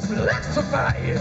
electrify you.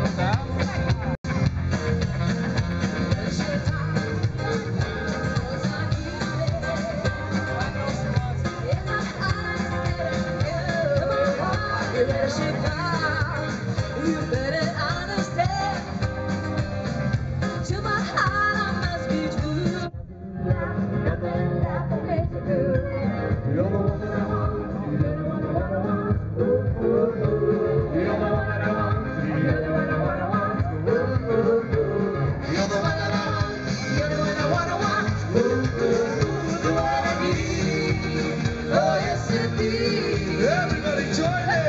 You better understand. To my heart, I must be true. Nothing left for me to do. You're the one that I want. You're the one I want. You're the one that I want. You're the one I want. You're the one that I want. You're the one I want. The one I need. Oh yes indeed. Everybody join in.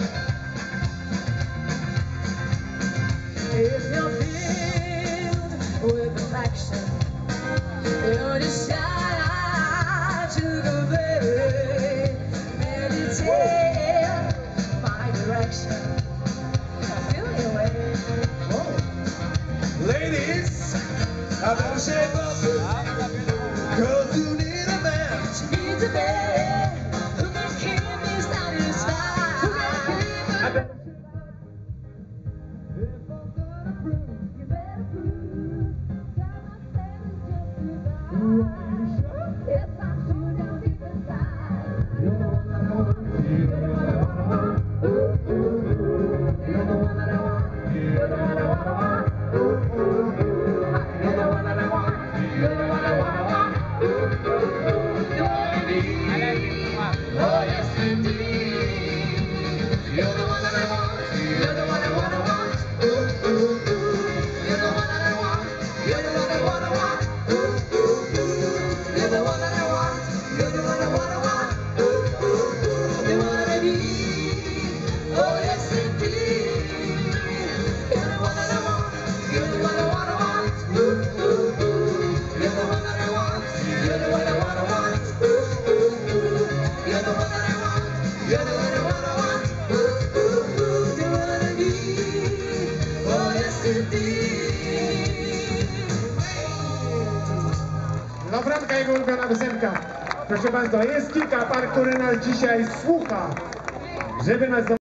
If you're filled with affection, you'll decide to go there. Meditate my direction. Feel your way. Ladies, I better shape up. 'Cause you need a man. She needs a man who can keep me satisfied. I better You better prove that my faith is justified. Yes, I'm sure down deep inside. You're the one that I want. You're the one I want. Ooh, ooh, ooh. You're the one that I want. You're the one I want. Ooh, ooh, ooh. You're the one that I want. You're the one I want. Ooh, ooh, ooh. You're what I need. Oh yes indeed. You're the one that I want. You're the one I want. Ooh, ooh, ooh. You're the one that I want. You're the one I want. Ooh, ooh, ooh. You're the one that I want. You're the one I want. Ooh, ooh, ooh. You're what I need. Oh yes indeed. You're the one that I want. You're the one I want. Ooh, ooh, ooh. You're the one that I want. You're the one I want. Ooh, ooh, ooh. You're the one that I want. You're the one I want. Ooh, ooh, ooh. You're what I need. Oh yes indeed. Dla Franka jego ulubiona piosenka. Proszę Państwa, jest kilka par, które nas dzisiaj słucha, żeby nas